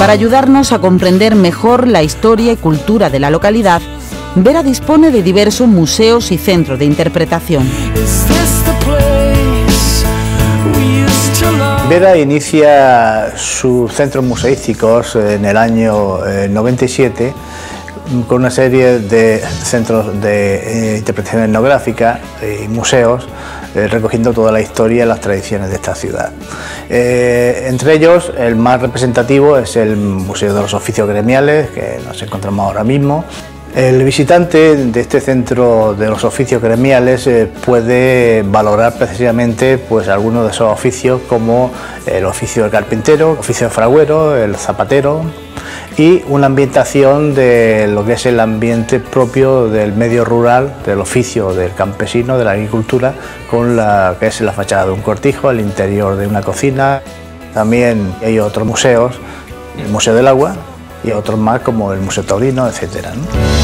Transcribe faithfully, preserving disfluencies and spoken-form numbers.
Para ayudarnos a comprender mejor la historia y cultura de la localidad, Vera dispone de diversos museos y centros de interpretación. Vera inicia sus centros museísticos en el año eh, noventa y siete con una serie de centros de eh, interpretación etnográfica y museos eh, recogiendo toda la historia y las tradiciones de esta ciudad. Eh, entre ellos, el más representativo es el Museo de los Oficios Gremiales, que nos encontramos ahora mismo. El visitante de este centro de los oficios gremiales eh, puede valorar precisamente pues, algunos de esos oficios, como el oficio del carpintero, el oficio del fragüero, el zapatero, y una ambientación de lo que es el ambiente propio del medio rural, del oficio del campesino, de la agricultura, con la que es la fachada de un cortijo, el interior de una cocina. También hay otros museos, el Museo del Agua y otros más como el Museo Taurino, etcétera, ¿no?